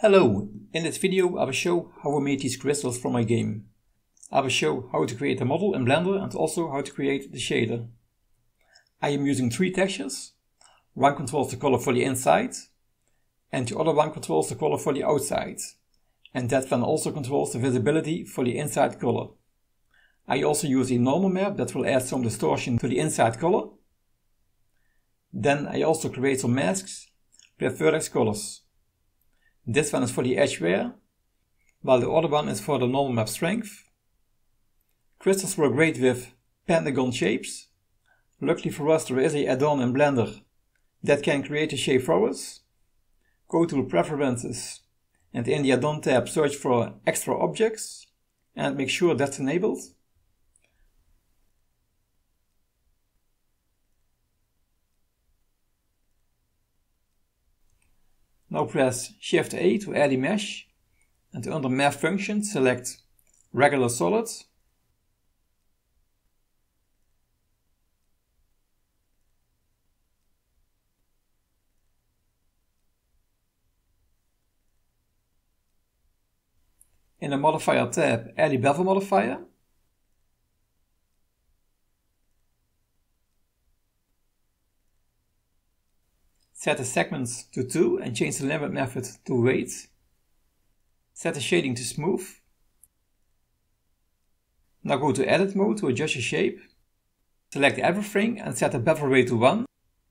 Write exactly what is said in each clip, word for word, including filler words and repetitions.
Hello, in this video I will show how I made these crystals for my game. I will show how to create the model in Blender and also how to create the shader. I am using three textures. One controls the color for the inside and the other one controls the color for the outside. And that one also controls the visibility for the inside color. I also use a normal map that will add some distortion to the inside color. Then I also create some masks with vertex colors. This one is for the edge wear, while the other one is for the normal map strength. Crystals work great with pentagon shapes. Luckily for us there is an add-on in Blender that can create a shape for us. Go to Preferences and in the add-on tab search for extra objects and make sure that's enabled. Now press Shift A to add a mesh and under Map Function select Regular Solid. In the Modifier tab add a bevel modifier. Set the segments to two and change the limit method to weight. Set the shading to smooth. Now go to Edit mode to adjust your shape. Select everything and set the bevel rate to one.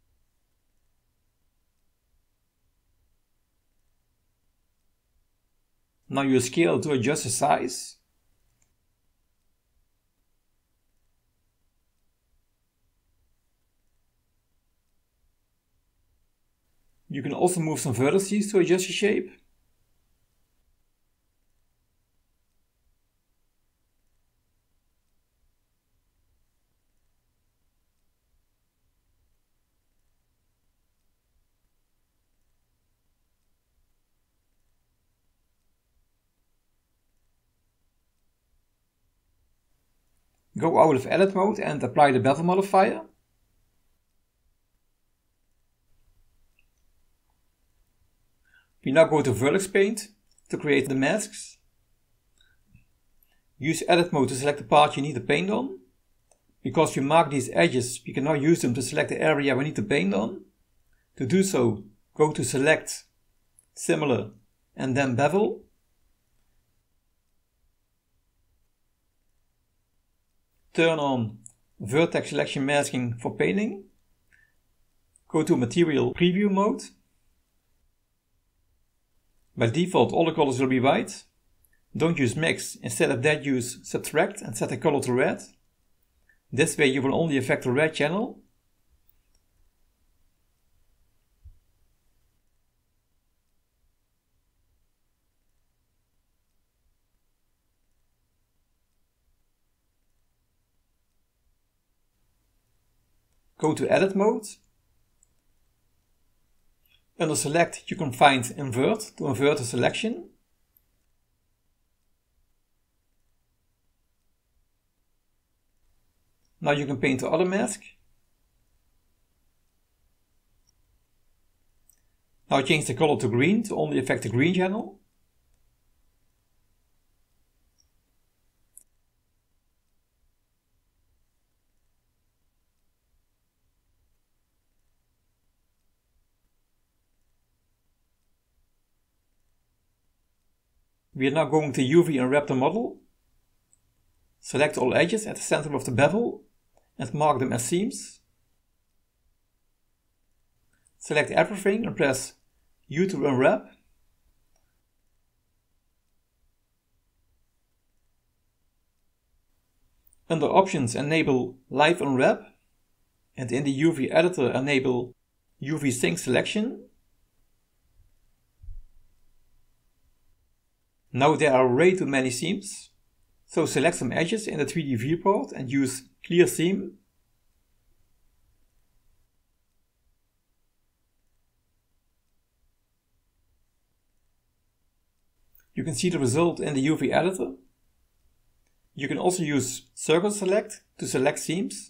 Now use scale to adjust the size. You can also move some vertices to adjust your shape. Go out of Edit mode and apply the bevel modifier. We now go to Vertex Paint to create the masks. Use Edit mode to select the part you need to paint on. Because we mark these edges, we can now use them to select the area we need to paint on. To do so, go to Select, Similar, and then Bevel. Turn on Vertex Selection Masking for painting. Go to Material Preview mode. By default all the colors will be white. Don't use mix, instead of that use subtract and set the color to red. This way you will only affect the red channel. Go to Edit mode. Under Select you can find Invert to invert the selection. Now you can paint the other mask. Now change the color to green to only affect the green channel. We are now going to U V unwrap the model. Select all edges at the center of the bevel and mark them as seams. Select everything and press U to unwrap. Under Options enable Live Unwrap and in the U V editor enable U V Sync Selection. Now there are way too many seams, so select some edges in the three D viewport and use Clear Seam. You can see the result in the U V editor. You can also use Circle Select to select seams.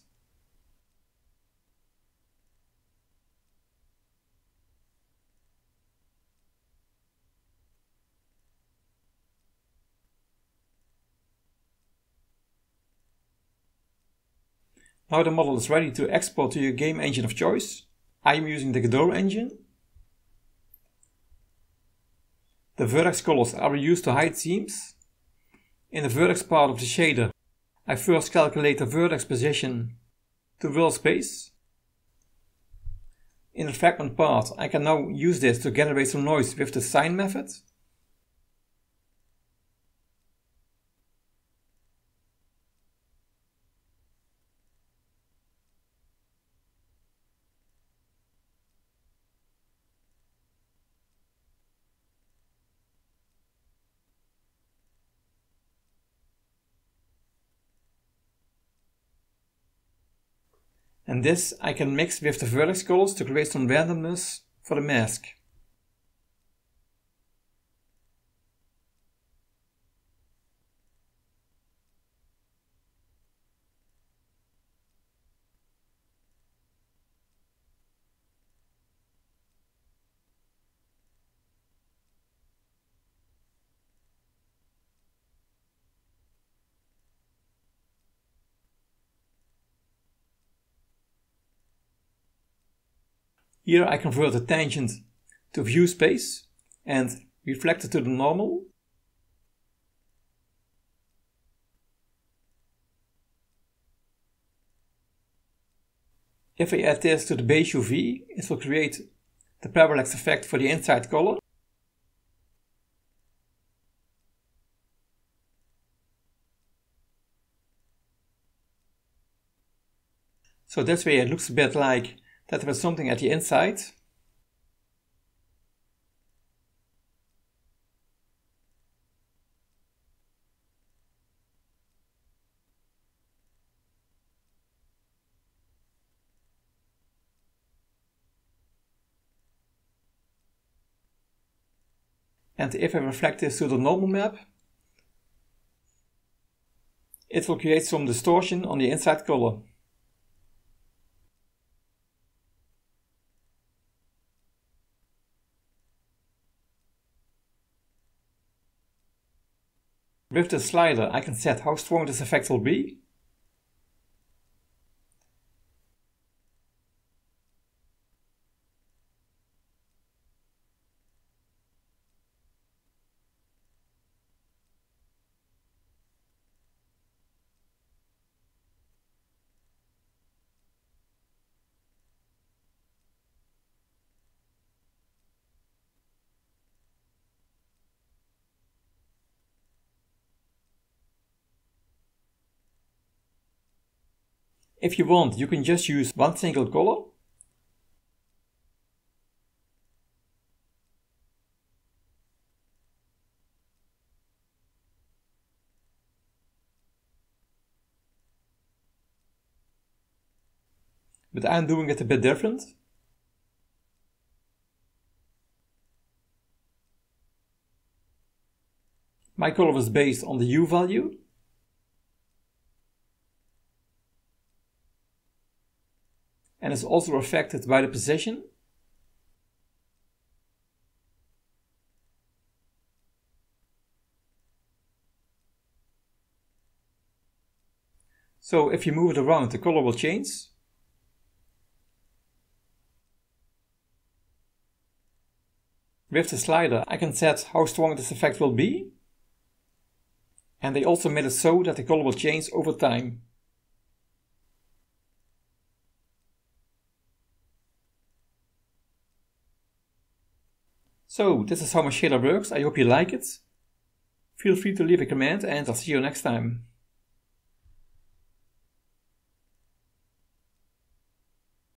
Now the model is ready to export to your game engine of choice. I am using the Godot engine. The vertex colors are used to hide seams. In the vertex part of the shader, I first calculate the vertex position to world space. In the fragment part, I can now use this to generate some noise with the sine method. And this I can mix with the vertex colors to create some randomness for the mask. Here I convert the tangent to view space and reflect it to the normal. If I add this to the base U V, it will create the parallax effect for the inside color. So this way it looks a bit like that there was something at the inside. And if I reflect this to the normal map, it will create some distortion on the inside color. With the slider, I can set how strong this effect will be. If you want, you can just use one single color. But I'm doing it a bit different. My color is based on the U value. And is also affected by the position. So if you move it around, the color will change. With the slider, I can set how strong this effect will be. And they also made it so that the color will change over time. So this is how my shader works. I hope you like it. Feel free to leave a comment and I'll see you next time.